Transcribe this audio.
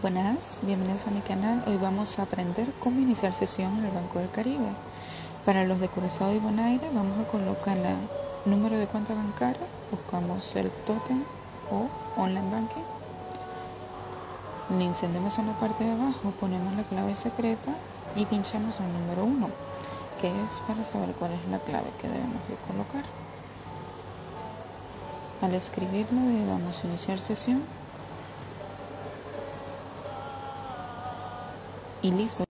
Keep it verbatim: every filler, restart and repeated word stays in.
Buenas, bienvenidos a mi canal. Hoy vamos a aprender cómo iniciar sesión en el Banco del Caribe. Para los de Curazao y Bonaire vamos a colocar el número de cuenta bancaria, buscamos el token o online banking. Le encendemos en la parte de abajo, ponemos la clave secreta y pinchamos el número uno, que es para saber cuál es la clave que debemos de colocar. Al escribirlo le damos a iniciar sesión. Y listo,